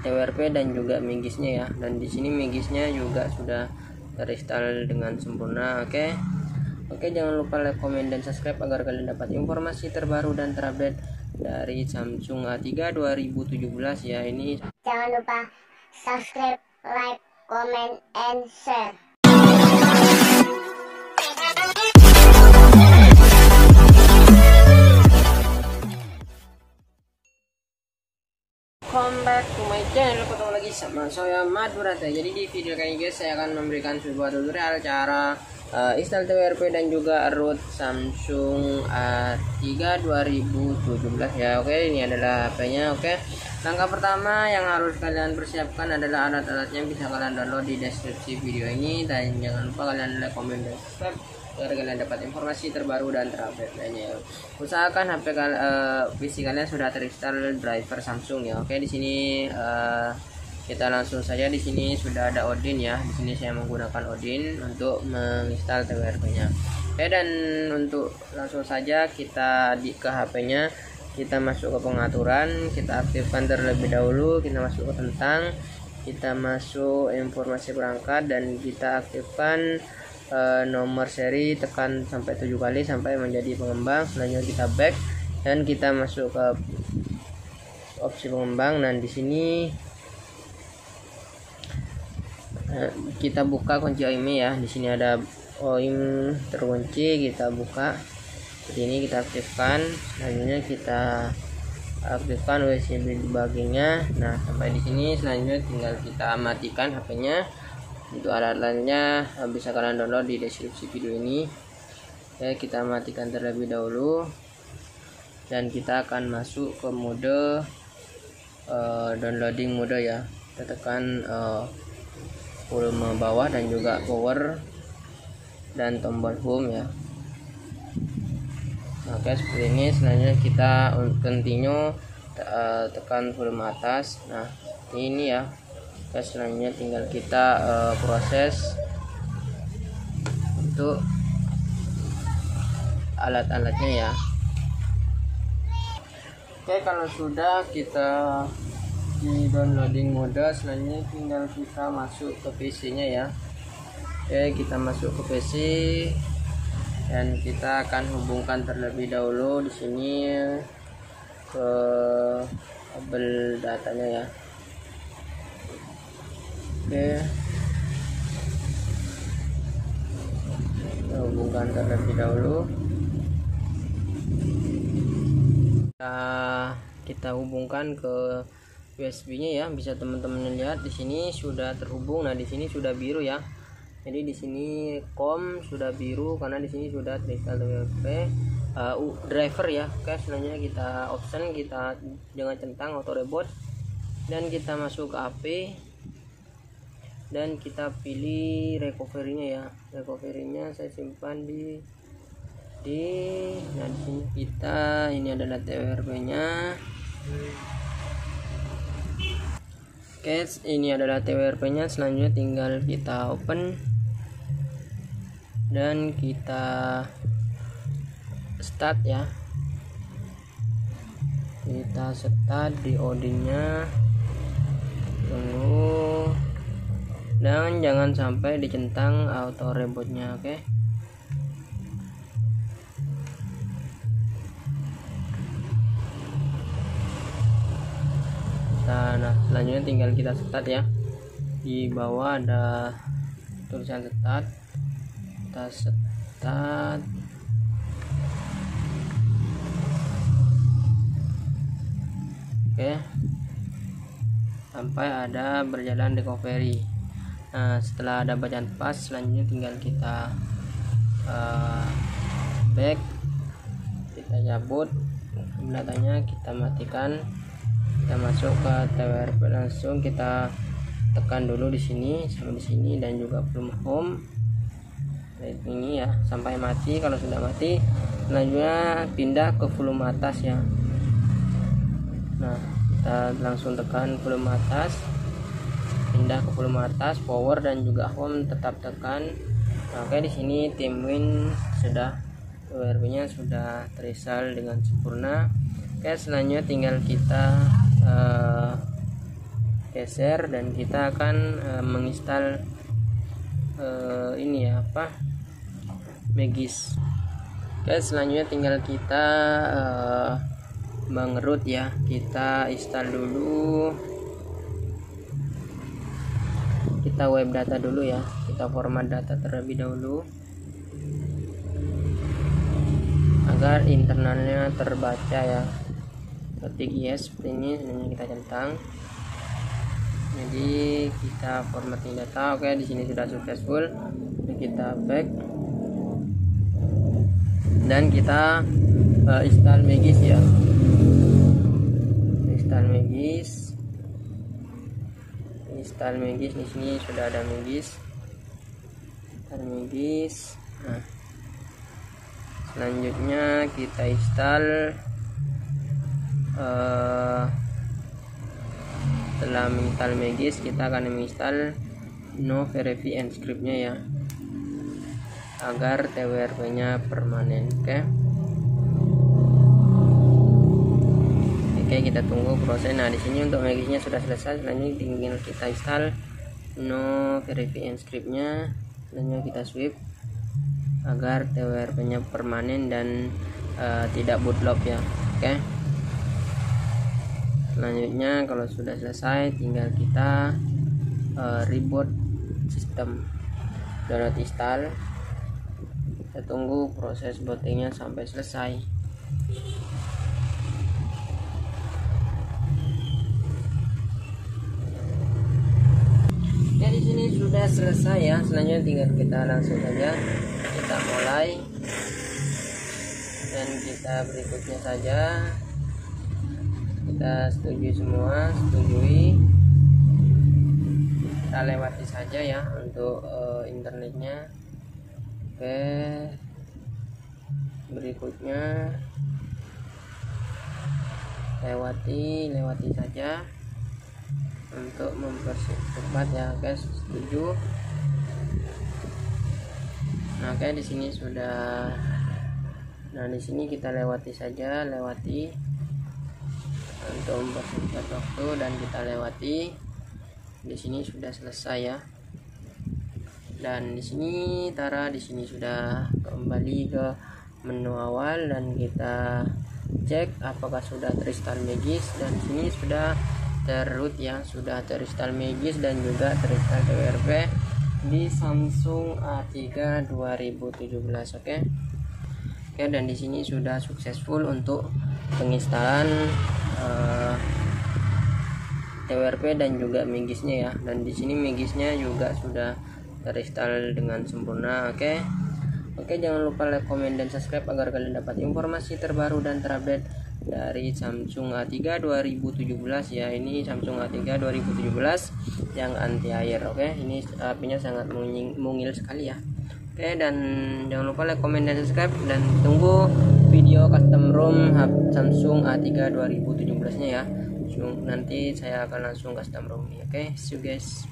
TWRP dan juga Migisnya ya. Dan di sini Migisnya juga sudah terinstall dengan sempurna. Oke, jangan lupa like, komen, dan subscribe agar kalian dapat informasi terbaru dan terupdate dari Samsung A3 2017 ya. Ini jangan lupa subscribe, like, comment, and share. Welcome back to my channel. Ketemu lagi sama saya Madurata. Jadi di video kali ini saya akan memberikan sebuah tutorial cara install TWRP dan juga root Samsung A3 2017 ya. Oke, ini adalah HP-nya. Oke, langkah pertama yang harus kalian persiapkan adalah alat-alatnya, bisa kalian download di deskripsi video ini. Dan jangan lupa kalian like, komen, dan subscribe agar kalian dapat informasi terbaru dan terupdate lainnya. Usahakan PC kalian sudah terinstall driver Samsung ya. Oke, di sini kita langsung saja. Di sini sudah ada Odin ya. Di sini saya menggunakan Odin untuk menginstal TWRP-nya. Oke, dan untuk langsung saja kita ke HP-nya, kita masuk ke pengaturan, kita aktifkan terlebih dahulu, kita masuk ke tentang, kita masuk informasi perangkat, dan kita aktifkan nomor seri, tekan sampai 7 kali sampai menjadi pengembang. Selanjutnya kita back dan kita masuk ke opsi pengembang. Dan di sini kita buka kunci OIM ya. Di sini ada OIM terkunci, kita buka seperti ini, kita aktifkan. Selanjutnya kita aktifkan USB debuggingnya. Nah, sampai di sini selanjutnya tinggal kita matikan HP-nya. Itu alat-alatnya bisa kalian download di deskripsi video ini. Oke, kita matikan terlebih dahulu dan kita akan masuk ke mode downloading mode ya. Kita tekan volume bawah dan juga power dan tombol home ya. Oke, seperti ini. Selanjutnya kita continue, tekan volume atas. Nah, ini ya. Oke, selanjutnya tinggal kita proses untuk alat-alatnya ya. Oke, kalau sudah kita di downloading mode, selanjutnya tinggal kita masuk ke PC-nya ya. Oke, kita masuk ke PC dan kita akan hubungkan terlebih dahulu di sini ke kabel datanya ya. Oke, kita hubungkan terlebih dahulu. Kita hubungkan ke USB-nya ya. Bisa teman-teman lihat di sini sudah terhubung. Nah, di sini sudah biru ya. Jadi di sini COM sudah biru karena di sini sudah terinstall TWRP driver ya. Oke, selanjutnya kita option, kita jangan centang auto reboot dan kita masuk ke HP. Dan kita pilih recovery-nya ya. Recovery-nya saya simpan di nah, di sini kita, ini adalah TWRP-nya. Oke, ini adalah TWRP-nya. Selanjutnya tinggal kita open dan kita start ya. Kita start di Odin-nya. Tunggu. Dan jangan sampai dicentang auto rebootnya. Oke, nah selanjutnya tinggal kita start ya. Di bawah ada tulisan start, kita start. Oke, sampai ada berjalan recovery. Nah, setelah ada bacaan pas, selanjutnya tinggal kita back, kita cabut datanya, kita matikan, kita masuk ke TWRP langsung. Kita tekan dulu di sini sampai di sini dan juga volume home. Nah, ini ya sampai mati. Kalau sudah mati, selanjutnya pindah ke volume atas ya. Nah, kita langsung tekan volume atas, pindah ke volume atas, power dan juga home tetap tekan. Nah, oke, di sini TeamWin sudah, TWRP-nya sudah terinstall dengan sempurna. Oke, selanjutnya tinggal kita geser dan kita akan menginstal ini ya Magis. Oke, selanjutnya tinggal kita mengerut ya. Kita install dulu, kita web data dulu ya, kita format data terlebih dahulu agar internalnya terbaca ya. Ketik yes seperti ini kita centang. Jadi kita formatting data. Oke, di sini sudah successful. Kita back dan kita install Magis ya. Install Magis di sini sudah ada Magis. Nah, selanjutnya kita install setelah menginstal Magis, kita akan menginstal no-verify script-nya ya, agar TWRP nya permanen. Oke, kita tunggu proses. Nah, di sini untuk Magisnya sudah selesai. Selanjutnya tinggal kita install no-verify script-nya, selanjutnya kita sweep agar TWRP nya permanen dan tidak bootloop ya. Oke, selanjutnya kalau sudah selesai tinggal kita reboot sistem, download install. Kita tunggu proses bootingnya sampai selesai. Ya, di sini sudah selesai ya. Selanjutnya tinggal kita langsung saja kita mulai dan kita berikutnya saja. Kita setuju semua, setujui. Kita lewati saja ya untuk internetnya. Oke, berikutnya lewati saja untuk mempercepat ya guys. Setuju. Nah, oke, di sini sudah. Nah, di sini kita lewati saja, untuk mempercepat waktu, dan kita lewati. Di sini sudah selesai ya. Dan di sini di sini sudah kembali ke menu awal dan kita cek apakah sudah terinstall Magis, dan di sini sudah terroot ya, sudah terinstall Magis dan juga terinstall TWRP di Samsung A3 2017. Oke, dan di sini sudah successful untuk penginstalan TWRP dan juga Magisnya ya. Dan di sini Magisnya juga sudah terinstall dengan sempurna. Oke, jangan lupa like, komen, dan subscribe agar kalian dapat informasi terbaru dan terupdate dari Samsung A3 2017 ya. Ini Samsung A3 2017 yang anti air. Oke, ini apinya sangat mungil sekali ya. Oke, dan jangan lupa like, komen, dan subscribe, dan tunggu video custom ROM Samsung A3 2017 nya ya. Nanti saya akan langsung custom ROM. Oke, see you guys.